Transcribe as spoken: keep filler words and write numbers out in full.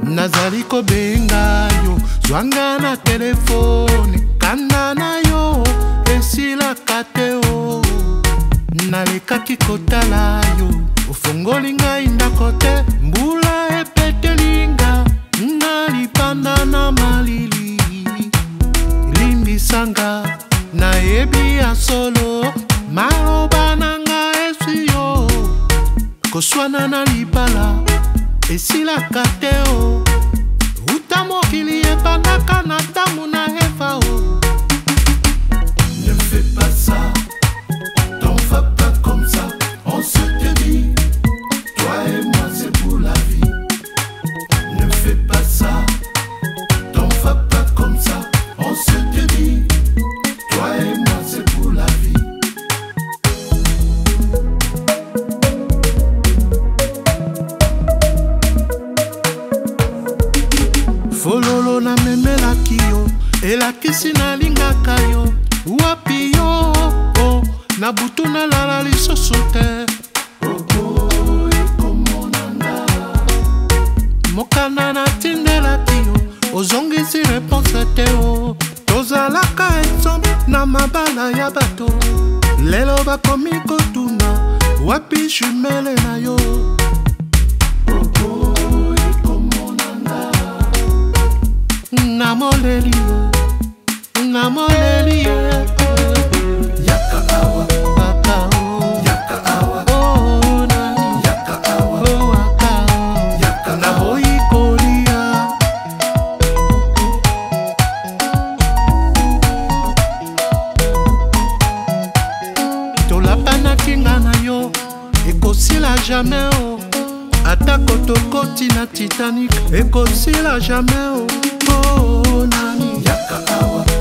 nazali kobenga yo, zwanga na telefone, kanda na yo esilaka te o. Nalekaki kotala yo, ofongoli ngai ndako te, mbula epetelinga na lipanda na malili. Limbisanga nayebi ya solo, maloba nanga esi yo, koswana na libala esilaka te o. Uta mokili ebandaka na damu na Eva o. Ne fais pas ça, t'en vas pas comme ça, on se te dit, toi et moi c'est pour la vie. Ne fais pas ça, t'en vas pas comme ça, on se te dit, toi et moi c'est pour la vie. Fololo na memelaki yo, elakisi na lingaka yo. Wapi yo, oh, na butu na lala lisusu te. Oko ekomonanga, mokanda na tindelaki yo, ozongisi réponse te o. Tozalaka ensemble na mabala ya bato, lelo bakomi kotuna wapi jumele na yo. oko ekomonanga, Na moleli yo, na moleli yo. yaka awa, Waka o, yaka awa, oh nani, yaka awa, oh waka o, yaka na awa. boyi kolia. Tolapanaki nga na yo, ekosila jamais o. Ata kotokoti na Titanic, ekosila jamais o. Oh nani, Yaka awa,